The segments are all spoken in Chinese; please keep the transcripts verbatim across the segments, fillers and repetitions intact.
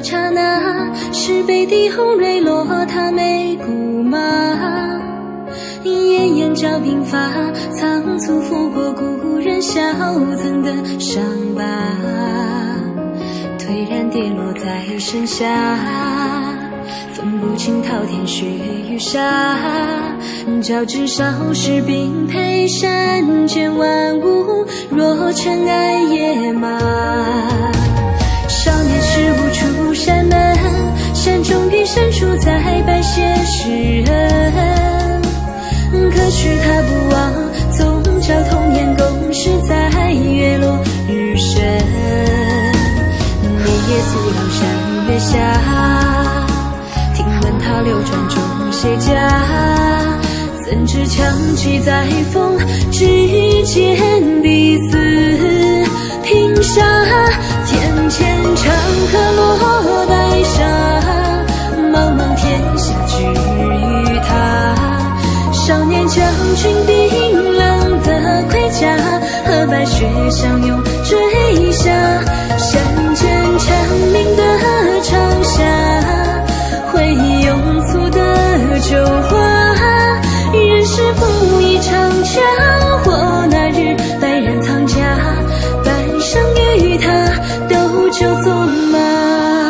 刹那，是北地红蕊落他眉骨马。炎炎照鬓发，仓促拂过故人孝赠的伤疤，颓然跌落在身下，分不清滔天雪与沙。交织少士兵配山间万物，若尘埃野马。少年时无出山门，山中云深处在拜谢世恩。可许他不忘宗教童年共识，在月落日升。灭夜宿郎山月下，听闻他流传中写家。怎知枪戟在风之间，必死拼杀。天堑长河落白沙，茫茫天下只与他。少年将军冰冷的盔甲，和白雪相拥坠下。山间蝉鸣的长夏，回忆用粗的酒花。人世不一长枪，或那日白髯藏甲，半生与他斗酒纵马。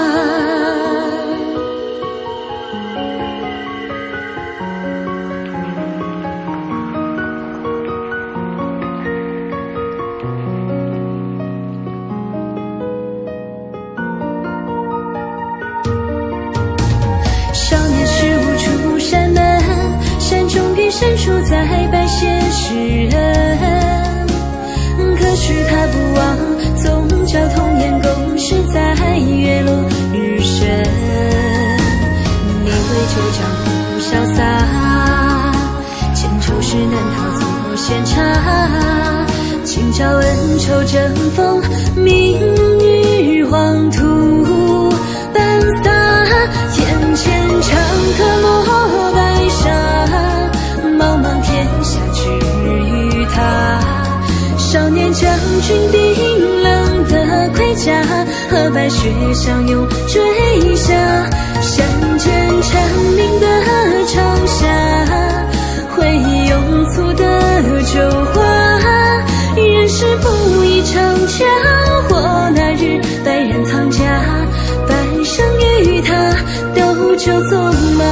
少年时无出山门，山中云深处在拜谢世恩。可许他不忘宗教童年共识，在月落日升。你为酒江湖潇洒，千愁事难逃做闲茶。今朝恩仇争锋，明日黄土奔洒。天堑长河落白沙，茫茫天下只与他。少年将军冰冷的盔甲，和白雪相拥坠下。山间蝉鸣的长夏，回忆用粗的酒花。人世不一长枪，或那日白髯藏甲，半生与他斗酒纵马。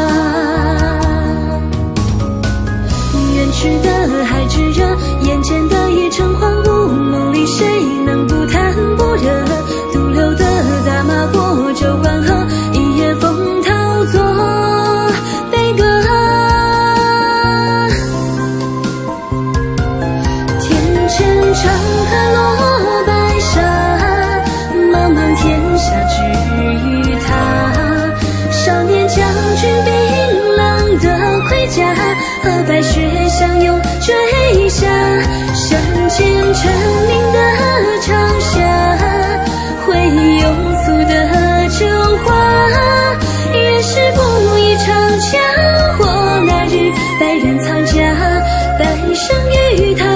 远去的海炙热，眼前的一城荒芜，梦里谁能不叹不热？独留的大马过旧关河，一夜风涛作悲歌。天堑长河落白沙，茫茫天下只与他。少年将军冰冷的盔甲，和白雪相拥坠下。山间蝉鸣的长夏，回忆用粗的酒花。人世不一长枪，或那日白髯藏甲，半生与他